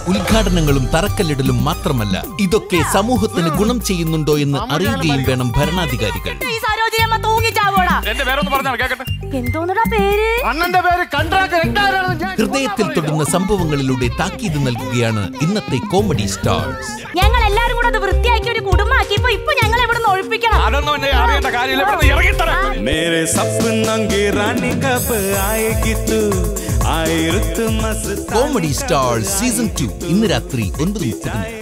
ഉദ്ഘാടനങ്ങളും തറക്കല്ലിടലും മാത്രമല്ല, ഇതൊക്കെ സമൂഹത്തിന് ഗുണം ചെയ്യുന്നുണ്ടോ എന്ന് അറിയുകയും വേണം ഭരണാധികാരികൾ. ഹൃദയത്തിൽ തൊടുന്ന സംഭവങ്ങളിലൂടെ താക്കീത് നൽകുകയാണ് ഇന്നത്തെ കോമഡി സ്റ്റാർസ്. ഞങ്ങൾ എല്ലാരും കൂടെ അത് വൃത്തിയാക്കി ഒരു കുടുംബമാക്കിയപ്പോ ഇപ്പൊ ഞങ്ങൾ ഇവിടെ ഒഴിപ്പിക്കണം. കോമഡി സ്റ്റാർസ് സീസൺ 2 ഇന്ന് രാത്രി 9:30.